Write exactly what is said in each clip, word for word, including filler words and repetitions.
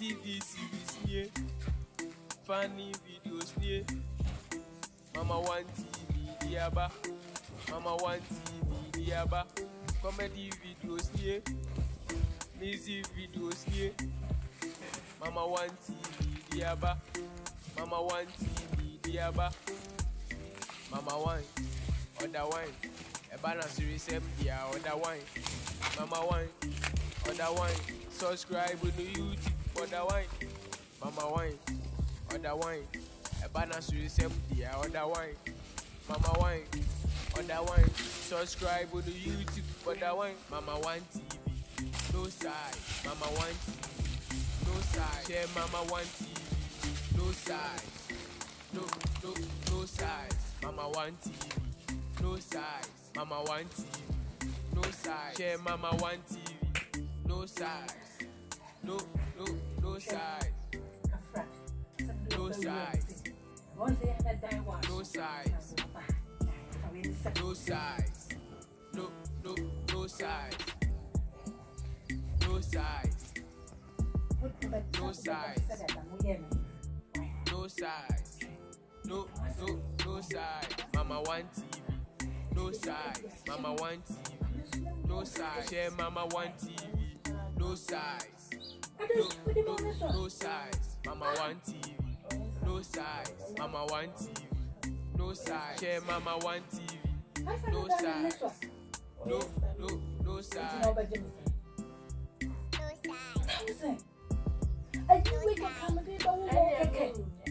T V series near, funny videos near. Mama One T V diaba, Mama One T V diaba, comedy videos near, music videos near. Mama One T V diaba, Mama One T V diaba, Mama One, other wine, a banana series M D other wine, Mama One, other wine, subscribe with the YouTube other wine, Mama One, other wine, a banana series M D other wine, Mama One, other wine, subscribe with the YouTube other wine, Mama One T V, no side, Mama One T V, no side, share Mama One T V, no side, no, no, no size, Mama One T V, no size, Mama One T V, no size, share Mama One T V, no size, no, no, no size, no size, no size, no size, no, no, no size, no size, no size, no size, no, no, no size, Mama One T V, no size, Mama One T V, no size, share Mama One T V, no size, no, no, no size, Mama One T V, no size, Mama One T V, no size, share Mama One T V, no size, no, no, no size. I do wake up from the okay.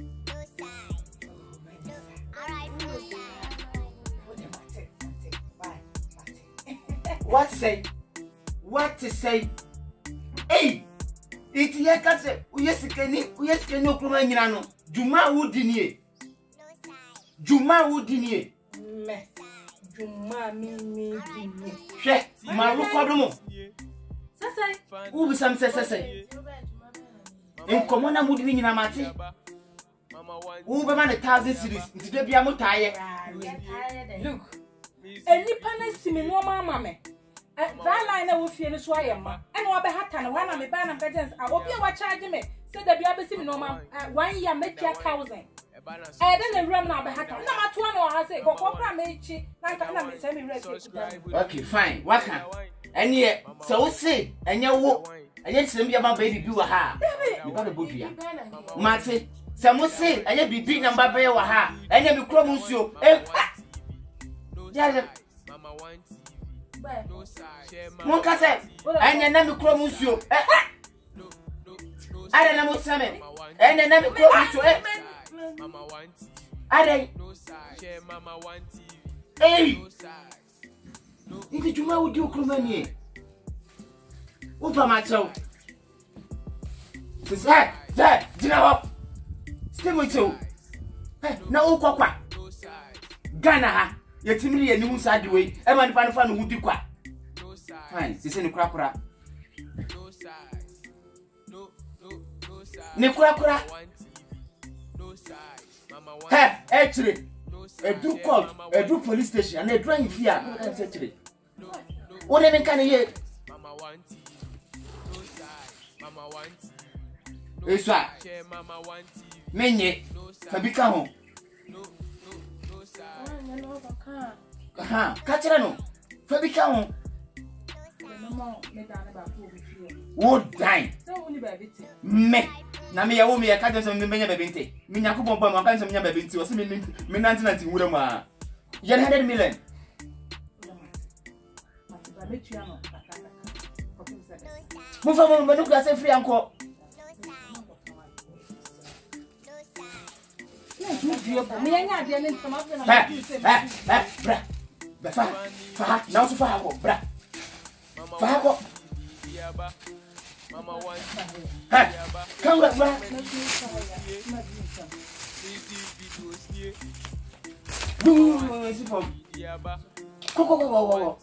What to say? What to say? Hey! It's here, Catse. Yes, can you? Yes, can you come in? Juma would in Juma would in Me. Juma me me me. She, my Rukodomo. Sasa. Who be some say? In common, I would be in a mati. Who be man a thousand cities? Today be a mutaye. Look. Any panel see me no mamma. That line I will feel is why I'm and what happened when I'm a band of veterans. I hope you are charging me. Said that you have seen no man. One year make your thousand. I didn't run now, but I not one or I say, go for a make like I'm semi ready. Okay, fine. What can? And yet, so say, and your walk, and yet send me about baby do a ha. You got a book here. Marty, some will say, and yet be big number by your ha, and then you promise you. Yeah, Mama One T V, no size, Monka said, and then I'm promise you. I don't know what's coming, and then I'm promise you. Mama One T V, I don't know size, Mama One T V, hey, no size. If you know what you come in here, Upa Macho. This head, there, dinner up. Stay with you. No, Kwakwa. Ghana. Your timidity and you side the way. I'm on the pan fan who do quack. Fine, this is a crackra. No size. No, no, no size. Necracra. No size. Mama One. Hey, actually, a do court, a do police station, and a drawing fear. What even can you hear? Mama One T V. No size. Mama One T V. It's right. Mama One T V. Menye. Fabika home. No, no, no size. Aha, catch it no. Fabika home. Would die. Me. Na me ya wo me ya catch some me nya bebinte. Me nya ko bomba ma kan some nya bebinte. O se me me ninety ninety wura ma. one hundred million. Mufa mo me no ka se free anko. Me anya de ne sama fe na. Eh, eh, bra. Ba fa. Fa, na so fa ko, bra. Fa ko. Mama One. Hey, come back, bra. Do is for. Go go go go go.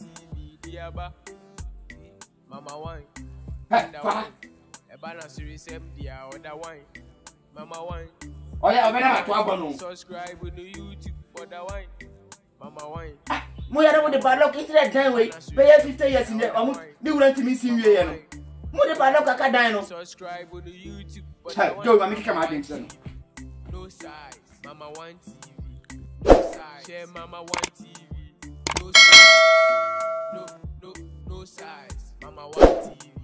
Mama One. Hey, fa. E banana series M D other wine. Mama One. Oh yeah, I'm not to abandon. Subscribe with the YouTube for the wine. Mama One. Ah, mo ya na mo de bad luck into that time way. Pay fifty years in there. Omo, they want to miss you here. Mo de ba lo kaka dan no. Subscribe on the YouTube. Hey, go ma make come out no. No size, Mama One T V. No size, share Mama One T V. No size, no no no size, Mama One T V.